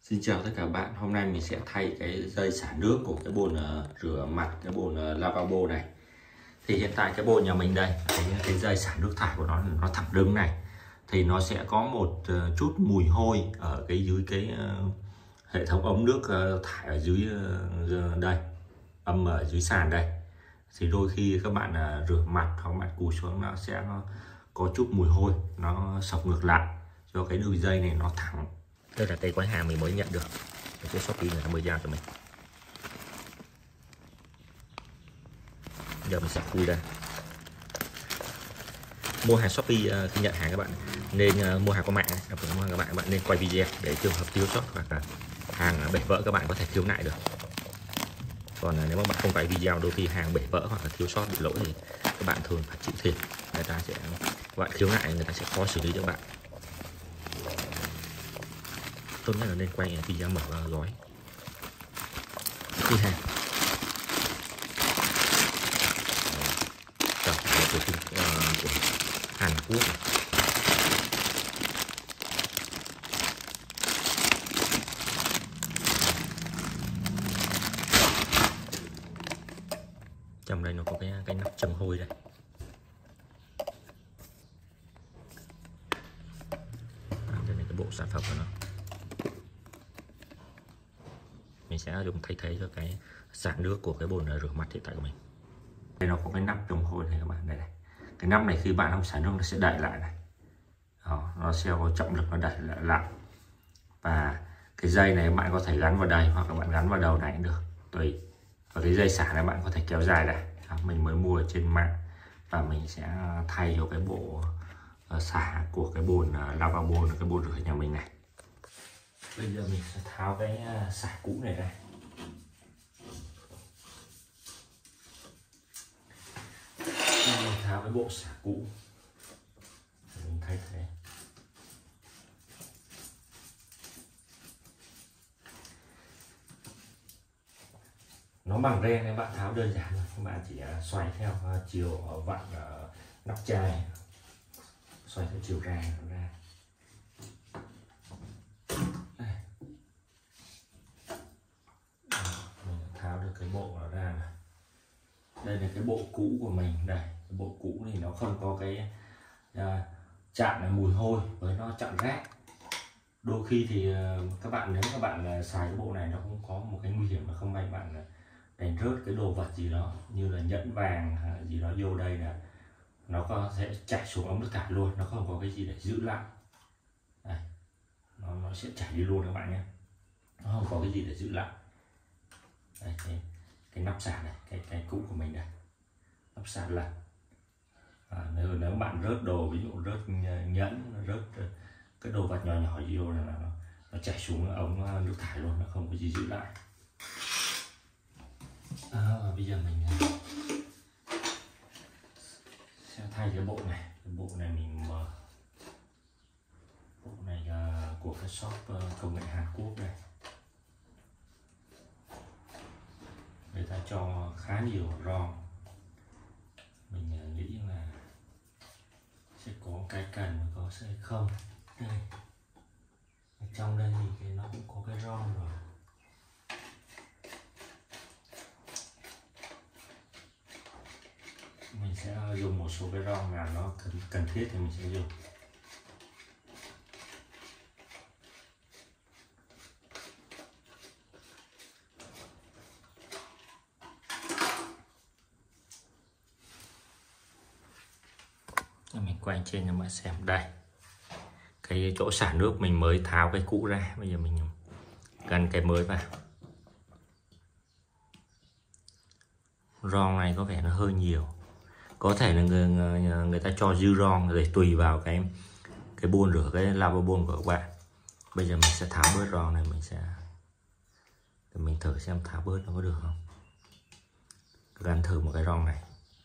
Xin chào tất cả các bạn. Hôm nay mình sẽ thay cái dây xả nước của cái bồn rửa mặt, cái bồn lavabo này. Thì hiện tại cái bồn nhà mình đây, cái dây xả nước thải của nó thẳng đứng này, thì nó sẽ có một chút mùi hôi ở dưới cái hệ thống ống nước thải ở dưới đây, âm ở dưới sàn đây. Thì đôi khi các bạn rửa mặt hoặc các bạn cúi xuống nó sẽ có chút mùi hôi, nó sộc ngược lại do cái đường dây này nó thẳng. Đây là cái gói hàng mình mới nhận được, cái Shopee người ta mới giao cho mình. Giờ mình sẽ khui ra. Mua hàng Shopee khi nhận hàng các bạn nên mua hàng qua mạng, các bạn nên quay video để trường hợp thiếu sót hoặc là hàng bể vỡ các bạn có thể khiếu nại được. Còn nếu mà bạn không quay video, đôi khi hàng bể vỡ hoặc là thiếu sót bị lỗi thì các bạn thường phải chịu thiệt. Người ta sẽ bạn khiếu nại, người ta sẽ khó xử lý cho bạn. Tốt nhất là nên quay video mở gói khi hàng của Hàn Quốc này. Trong đây nó có cái nắp châm hôi đây. Đây là cái bộ sản phẩm của nó. Mình sẽ dùng thay thế cho cái xả nước của cái bồn rửa mặt hiện tại của mình. Đây nó có cái nắp chống hôi này các bạn, đây này. Cái nắp này khi bạn không xả nước nó sẽ đẩy lại này. Đó, nó sẽ có trọng lực nó đẩy lại. Và cái dây này bạn có thể gắn vào đây hoặc là bạn gắn vào đầu này cũng được, tùy. Và cái dây xả này bạn có thể kéo dài này. Đó, mình mới mua ở trên mạng và mình sẽ thay cho cái bộ xả của cái bồn lavabo, cái bồn rửa nhà mình này. Bây giờ mình sẽ tháo cái xả cũ này ra. Mình tháo cái bộ xả cũ mình thay thế. Nó bằng ren, các bạn tháo đơn giản rồi, các bạn chỉ xoay theo chiều vặn nắp chai, xoay theo chiều ra. Tháo được cái bộ nó ra này. Đây là cái bộ cũ của mình đây. Cái bộ cũ thì nó không có cái chạm mùi hôi với nó chạm rác. Đôi khi thì các bạn nếu các bạn xài cái bộ này nó cũng có một cái nguy hiểm là không may bạn đánh rớt cái đồ vật gì đó như là nhẫn vàng gì đó vô đây là nó có thể chảy xuống ống nước thải luôn, nó không có cái gì để giữ lại. Đây. Nó sẽ chảy đi luôn các bạn nhé, nó không có cái gì để giữ lại. Đây, cái nắp xả này, cái cũ của mình đây, nắp xả lần. Nếu bạn rớt đồ, ví dụ rớt nhẫn, rớt cái đồ vật nhỏ nhỏ gì vô là nó chảy xuống ống nước thải luôn, nó không có gì giữ lại. Bây giờ mình sẽ thay cái bộ này. Cái bộ này mình mở. Bộ này là của cái shop công nghệ Hàn Quốc đây. Người ta cho khá nhiều ron, mình nghĩ là sẽ có cái cần và có sẽ không. Đây ở trong đây thì nó cũng có cái ron rồi. Mình sẽ dùng một số cái ron nào nó cần thiết thì mình sẽ dùng. Mình quay trên cho mọi xem đây, cái chỗ xả nước mình mới tháo cái cũ ra, bây giờ mình gắn cái mới vào. Ron này có vẻ nó hơi nhiều, có thể là người ta cho dư ron để tùy vào cái bồn rửa cái lavabo của các bạn. Bây giờ mình sẽ tháo bớt ron này, mình thử xem tháo bớt nó có được không. Gắn thử một cái ron này.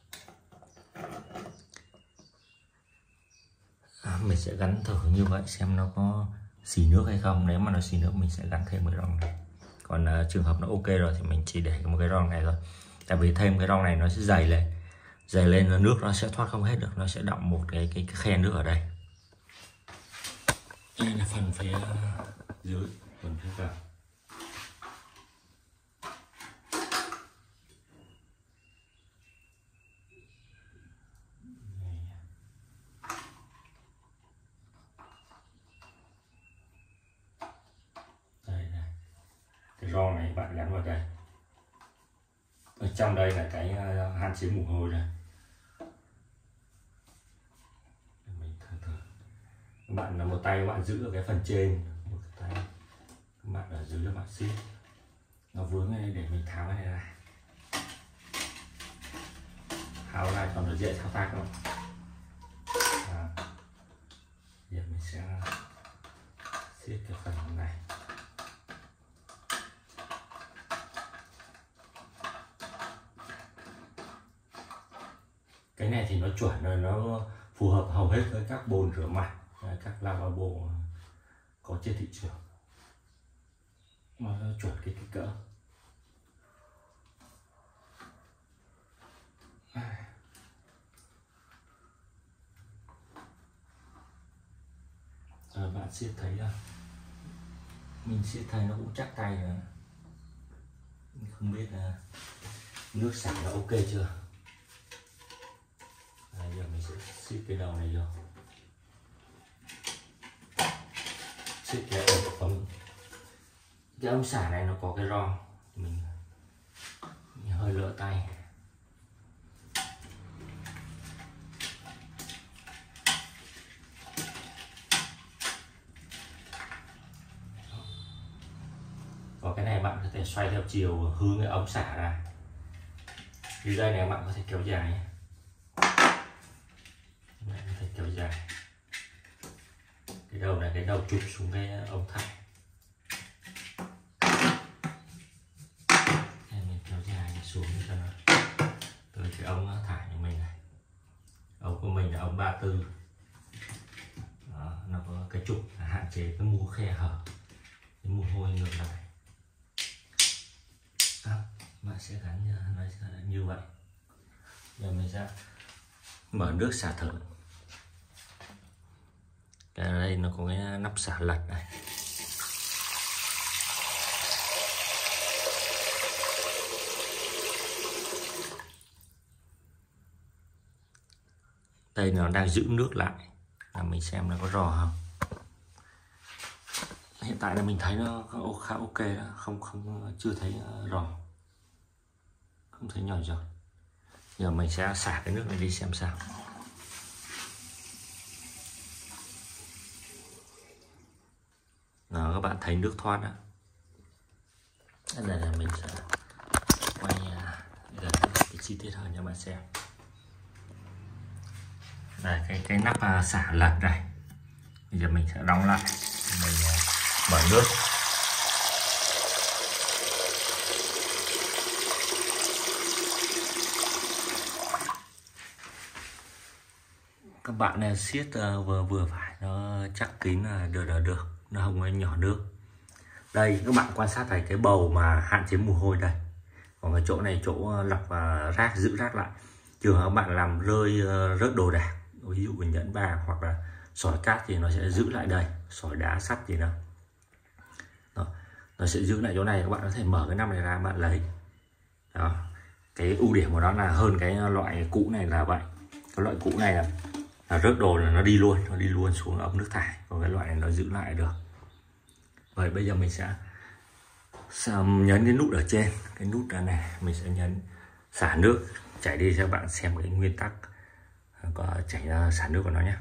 Mình sẽ gắn thử như vậy xem nó có xì nước hay không. Nếu mà nó xì nước mình sẽ gắn thêm cái ron này. Còn trường hợp nó ok rồi thì mình chỉ để một cái ron này thôi. Tại vì thêm cái ron này nó sẽ dày lên là nước nó sẽ thoát không hết được, nó sẽ đọng một cái khe nước ở đây. Đây là phần phía dưới. Quần phía vào. Đây này. Cái ro này bạn gắn vào đây. Ở trong đây là cái hạn chế mồ hôi này. Mình thử. Bạn là một tay các bạn giữ ở cái phần trên, một cái tay các bạn ở dưới là bạn siết. Nó vướng này để mình tháo cái này ra. Tháo ra còn nó dễ thao tác không? Giờ mình sẽ siết cái phần này. Cái này thì nó chuẩn rồi, nó phù hợp hầu hết với các bồn rửa mặt, các lavabo có trên thị trường. Nó chuẩn cái kích cỡ. Rồi bạn siết thấy không? Mình siết thấy nó cũng chắc tay rồi. Không biết là nước xả nó ok chưa. Giờ mình sẽ siết cái đầu này vô. Siết cái ống. Cái ống xả này nó có cái ron, mình hơi lỡ tay. Và cái này bạn có thể xoay theo chiều hướng cái ống xả ra. Như đây này bạn có thể kéo dài nhé. Bạn có thể kéo dài. Cái đầu này, cái đầu chụp xuống cái ống thải. Mình kéo dài xuống cho nó tới cái ống thải của mình này. Ống của mình là ống 34. Đó, nó có cái trục hạn chế cái mùi khe hở, cái mùi hôi ngược lại. Bạn sẽ gắn nó sẽ như vậy. Giờ mình sẽ mở nước xả thử. Cái đây nó có cái nắp xả lật này. Đây nó đang giữ nước lại, là mình xem nó có rò không. Hiện tại là mình thấy nó khá ok đó, không chưa thấy rò, không thấy nhỏ giọt. Giờ mình sẽ xả cái nước này đi xem sao. Đó, các bạn thấy nước thoát đó. Đây là mình sẽ quay gần cái chi tiết hơn cho bạn xem. Đây cái nắp xả lật này. Bây giờ mình sẽ đóng lại, mình mở nước. Các bạn này siết vừa phải, nó chắc kín là được, nó không có nhỏ nước. Đây các bạn quan sát thấy cái bầu mà hạn chế mồ hôi đây. Còn cái chỗ này chỗ lọc rác, giữ rác lại. Trường hợp bạn làm rơi rớt đồ đạc, ví dụ nhẫn vàng hoặc là sỏi cát thì nó sẽ giữ lại đây, sỏi đá sắt gì đó. Nó sẽ giữ lại chỗ này. Các bạn có thể mở cái nắp này ra, bạn lấy. Đó, cái ưu điểm của nó là hơn cái loại cũ này là vậy. Cái loại cũ này là rớt đồ là nó đi luôn xuống ống nước thải. Còn cái loại này nó giữ lại được. Vậy bây giờ mình sẽ nhấn cái nút ở trên, cái nút này mình sẽ nhấn xả nước chảy đi cho các bạn xem cái nguyên tắc có chảy ra xả nước của nó nhé.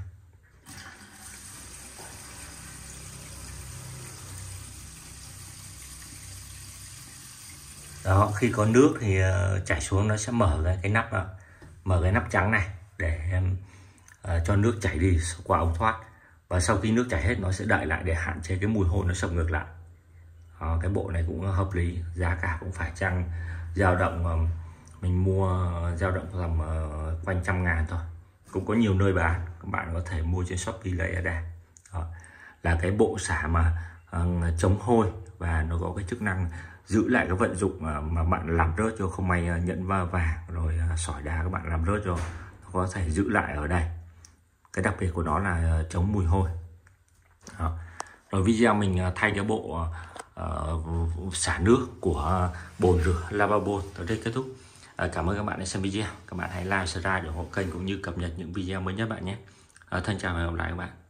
Đó, khi có nước thì chảy xuống nó sẽ mở cái nắp, mở cái nắp trắng này để cho nước chảy đi qua ống thoát. Và sau khi nước chảy hết nó sẽ đậy lại để hạn chế cái mùi hôi nó xộc ngược lại. Cái bộ này cũng hợp lý, giá cả cũng phải chăng dao động, mình mua dao động tầm quanh 100.000 thôi. Cũng có nhiều nơi bán, các bạn có thể mua trên Shopee Lazada. Là cái bộ xả mà chống hôi và nó có cái chức năng giữ lại cái vận dụng mà bạn làm rớt cho, không may nhẫn vàng rồi sỏi đá các bạn làm rớt rồi, nó có thể giữ lại ở đây. Cái đặc biệt của nó là chống mùi hôi. Đó. Rồi video mình thay cái bộ xả nước của bồn rửa lavabo. Tới đây kết thúc. Cảm ơn các bạn đã xem video. Các bạn hãy like, subscribe để ủng hộ kênh cũng như cập nhật những video mới nhất bạn nhé. Thân chào và hẹn gặp lại các bạn.